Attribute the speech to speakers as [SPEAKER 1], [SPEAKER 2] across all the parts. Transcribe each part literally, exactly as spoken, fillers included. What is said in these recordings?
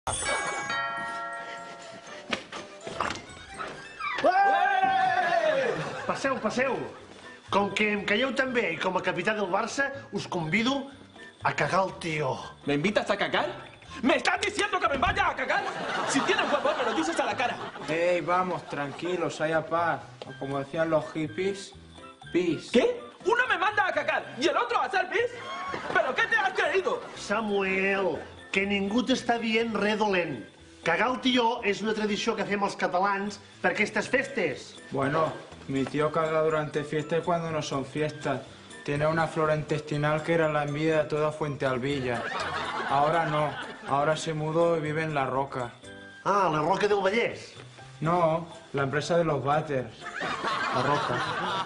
[SPEAKER 1] Passeu, passeu. Com que em calleu tan bé i com a capità del Barça, us convido a cagar el tío.
[SPEAKER 2] ¿Me invitas a cagar? ¿Me estás diciendo que me vaya a cagar? Si tienes huevos, me lo dices a la cara.
[SPEAKER 3] Ey, vamos, tranquilos, haya paz. O como decían los hippies, peace.
[SPEAKER 2] ¿Qué? Uno me manda a cagar y el otro a hacer pis. ¿Pero qué te has creído?
[SPEAKER 1] Samuel, que ningú t'està dient res dolent. Cagar el tió és una tradició que fem els catalans per aquestes festes.
[SPEAKER 3] Bueno, mi tío caga durante fiestas cuando no son fiestas. Tiene una flora intestinal que era la envidia de toda Fuente Alvilla. Ahora no, ahora se mudó y vive en La Roca.
[SPEAKER 1] Ah, la Roca del Vallès.
[SPEAKER 3] No, la empresa de los vàters. La Roca.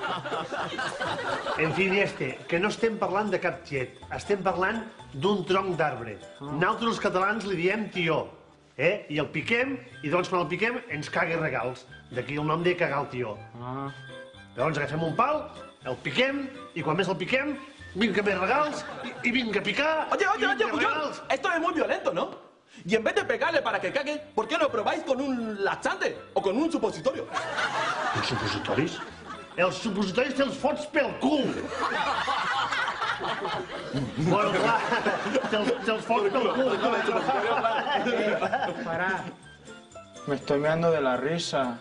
[SPEAKER 1] En fi, este, que no estem parlant de cap xiet, estem parlant d'un tronc d'arbre. Nosaltres els catalans li diem tió, eh? I el piquem, i doncs quan el piquem ens caga regals. D'aquí el nom de cagar el tió.
[SPEAKER 3] Ah.
[SPEAKER 1] Llavors agafem un pal, el piquem, i quan més el piquem, vinga més regals, i, i vinga a picar,
[SPEAKER 2] Oye, oye,
[SPEAKER 1] i
[SPEAKER 2] oye,
[SPEAKER 1] vinga
[SPEAKER 2] Puyol,
[SPEAKER 1] regals.
[SPEAKER 2] esto es muy violento, ¿no? Y en vez de pegarle para que cague, ¿por qué no probáis con un laxante o con un supositorio?
[SPEAKER 1] Els supositoris? Els supositoris te'ls fots pel cul! Bueno, clar, te'ls te fots pel cul.
[SPEAKER 3] Pará. Me estoy meando de la risa.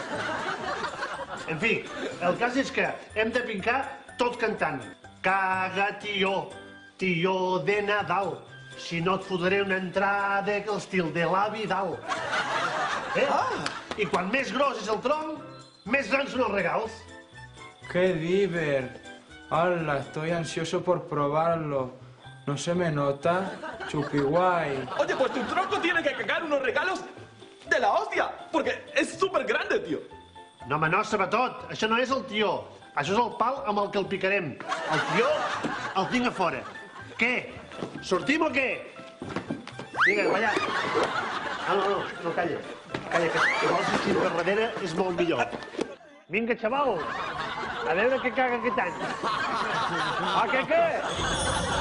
[SPEAKER 1] En fi, el cas és que hem de pincar tot cantant. Caga, tió, tió de Nadal. Si no et fotré una entrada que l'estil de la Vidal. Eh? I quan més gros és el tronc, més grans són els regals.
[SPEAKER 3] ¡Qué diver! ¡Hala! Estoy ansioso por probarlo. ¿No se me nota? Chupiguay.
[SPEAKER 2] Oye, pues tu tronco tiene que cagar unos regalos de la hostia, porque es súper grande, tío.
[SPEAKER 1] No, home, no, sabatot, això no és el tió. Això és el pal amb el que el picarem. El tió el tinc a fora. Què? Sortim o què? Vinga, calla. Ah, no, no, no, calla. Calla, que, que vols sortir per darrere és molt millor. Vinga, xaval, a veure què caga aquest any. Ah, què, què?